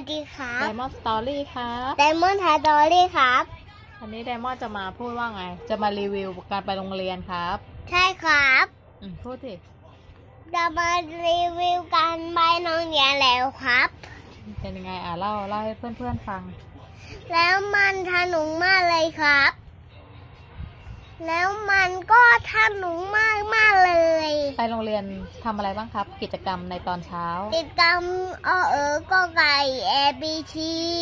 ดีครับไดมอนด์สตอรี่ครับไดมอนด์ไทยดอรี่ครับวันนี้ไดมอนด์จะมาพูดว่าไง จะมารีวิวการไปโรงเรียนครับใช่ครับพูดสิจะมารีวิวการไปโรงเรียนแล้วครับเป็นยังไงเล่าให้เพื่อนๆฟังแล้วมันสนุกมากเลยครับ แล้วมันก็สนุกมากเลยไปโรงเรียนทำอะไรบ้างครับ กิจกรรมในตอนเช้ากิจกรรมก็ไก่ ABC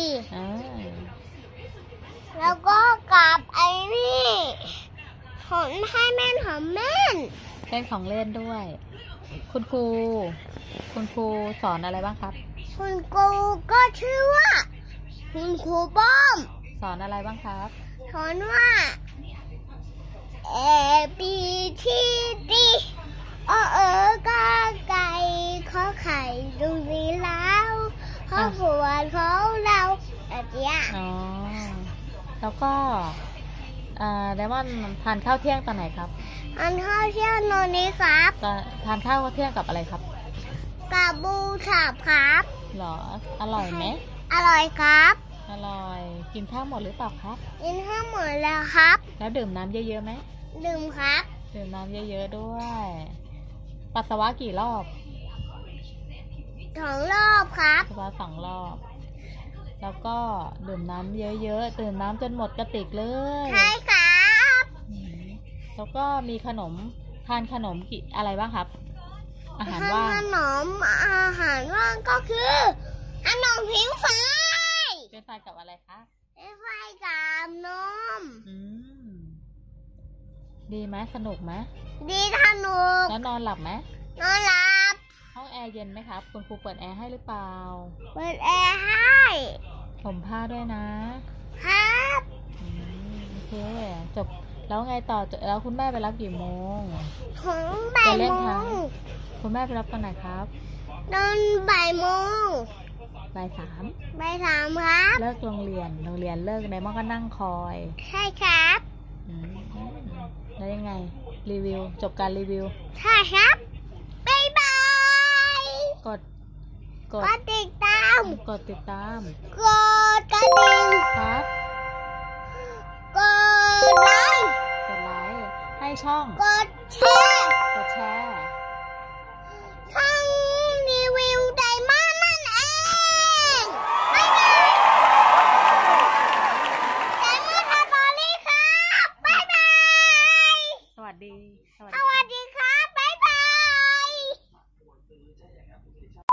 แล้วก็กับไอ้นี่ของให้แม่นของแม่นเล่นของเล่นด้วย คุณครูสอนอะไรบ้างครับคุณครูก็ชื่อว่าคุณครูป้อมสอนอะไรบ้างครับสอนว่า A B T D ก็ไก่ข้อไข่ดูสีแล้วข้อผัวของเราแบบนี้แล้วก็ไดมอนด์ทานข้าวเที่ยงตอนไหนครับอันข้าวเที่ยงนอนนี้ครับทานข้าวเที่ยงกับอะไรครับกับบูฉาบครับหรออร่อยไหมอร่อยครับอร่อยกินข้าวหมดหรือเปล่าครับกินข้าวหมดแล้วครับแล้วดื่มน้ำเยอะๆไหมดื่มครับดื่มน้ำเยอะๆด้วยปัสสาวะกี่รอบ 2 รอบครับปัสสาวะ2 รอบแล้วก็ดื่มน้ำเยอะๆดื่มน้ำจนหมดกระติกเลยใช่ครับแล้วก็มีทานขนมอะไรบ้างครับอาหารว่างอาหารว่างก็คือขนมผิวไฟเป็นไฟกับอะไรคะเป็นไฟกับนมดีไหมสนุกไหมดีสนุกแล้วนอนหลับไหมนอนหลับห้องแอร์เย็นไหมครับคุณครูเปิดแอร์ให้หรือเปล่าเปิดแอร์ให้ผมผ้าด้วยนะครับโอเคจบแล้วไงต่อแล้วคุณแม่ไปรับกี่โมงของบ่ายโมงคุณแม่ไปรับตอนไหนครับตอนบ่ายโมงบ่าย 3 ครับเลิกโรงเรียนเลิกไดมอนด์ก็นั่งคอยใช่ครับแล้วยังไงรีวิวจบการรีวิวใช่ครับบ๊ายบายกดติดตามกดกระดิ่งครับกดไลค์ให้ช่องกดแชร์ช่องรีวิวไดมอนด์นั่นเองบ๊ายบายไดมอนด์ทาบอรี่ครับบ๊ายบายสวัสดีครับบ๊ายบาย